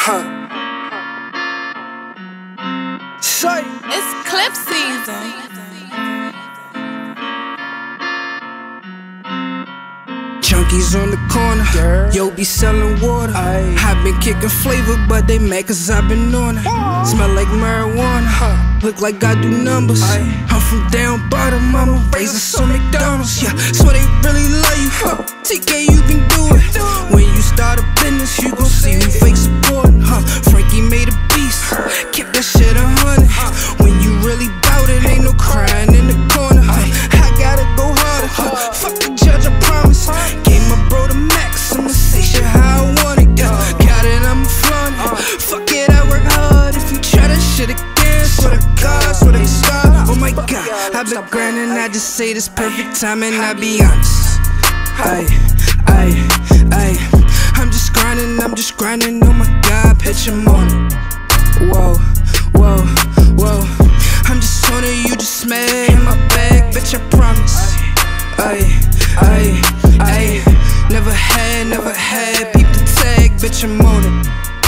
It's clip season. Junkies on the corner, yo be selling water. I been kicking flavor, but they mad cause I been on it. Smell like marijuana, look like I do numbers. I'm from down bottom, I'm a raisin, so McDonald's. Yeah, so they really love you. TK, you can do it. When you start a business, you gon' see who fake supporting. Frankie made a beast, keep that shit 100. When you really bout it, ain't no crying in the corner. I gotta go harder. Fuck the judge, I promise. Gave my bro the max, I'ma say shit how I want it. Got it, I'ma flaunt it. Fuck it, I work hard. If you try that shit again, swear to God, swear to God. Oh my God, I've been grinding, I just say this perfect time and I be honest. I'm just grinding, oh my God, picture morning. Whoa, whoa, whoa. I'm just on it, you just mad in my bag, bitch, I promise. Never had, peep the tag, bitch, I'm on it.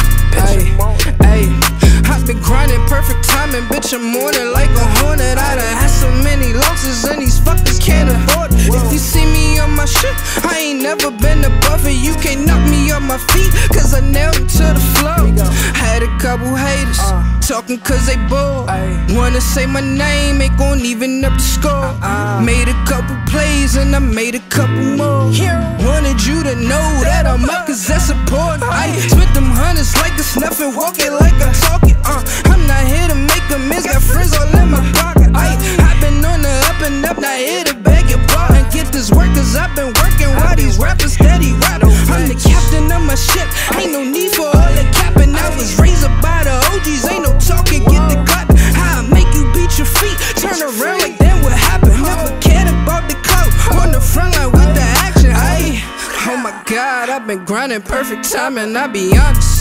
I've been grinding, perfect timing, bitch, I'm on it like a hornet. I done had so many losses and these fuckers can't afford it. If you see me on my shit, I ain't never been above it. You can't knock me off my feet, cause I nailed them to the floor. Had a couple haters, talking cause they bored. Wanna say my name, ain't gon' even up the score. Made a couple plays and I made a couple more. Wanted you to know that I'm up cause that's important. I spent them hundreds like it's nothing, walking like I'm talking. I'm not here to make amends, got friends all in my pocket. I've been on the up and up, not here to beg your pardon. Get this work cause I've been working while these rappers steady rap. I'm the captain of my ship, ain't no need for all the capping. I was raised up by the OGs, ain't no talking, get the clapping. How I make you beat your feet, turn around like then what happened? Never cared about the clout, on the front line with the action. Oh my God, I've been grinding, perfect timing, I be honest.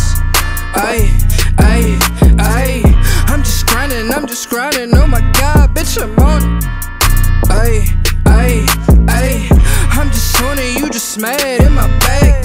I'm just grinding, oh my God, bitch, I'm on it. I'm just on it, you just mad in my bag.